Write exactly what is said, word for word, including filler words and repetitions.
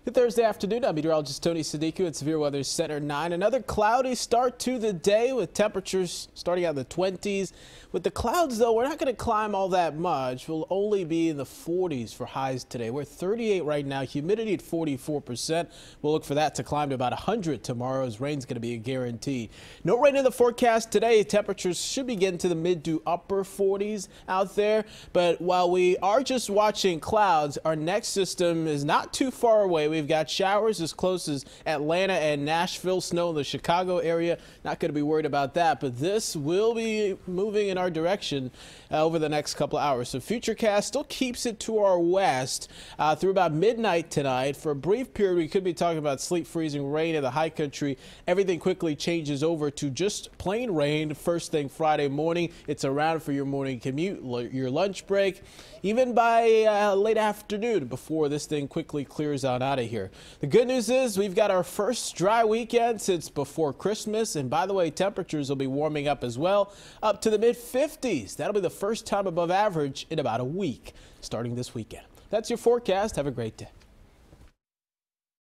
Good Thursday afternoon. I'm meteorologist Tony Sadiku at Severe Weather Center nine. Another cloudy start to the day with temperatures starting out in the twenties. With the clouds, though, we're not going to climb all that much. We'll only be in the forties for highs today. We're at thirty-eight right now. Humidity at forty-four percent. We'll look for that to climb to about one hundred tomorrow, as rain's going to be a guarantee. No rain in the forecast today. Temperatures should be getting to the mid to upper forties out there. But while we are just watching clouds, our next system is not too far away. We've got showers as close as Atlanta and Nashville, snow in the Chicago area. Not going to be worried about that, but this will be moving in our direction uh, over the next couple of hours. So Futurecast still keeps it to our west uh, through about midnight tonight. For a brief period, we could be talking about sleet, freezing rain in the high country. Everything quickly changes over to just plain rain first thing Friday morning. It's around for your morning commute, your lunch break, even by uh, late afternoon before this thing quickly clears on out of here. The good news is we've got our first dry weekend since before Christmas. And by the way, temperatures will be warming up as well, up to the mid fifties. That'll be the first time above average in about a week starting this weekend. That's your forecast. Have a great day.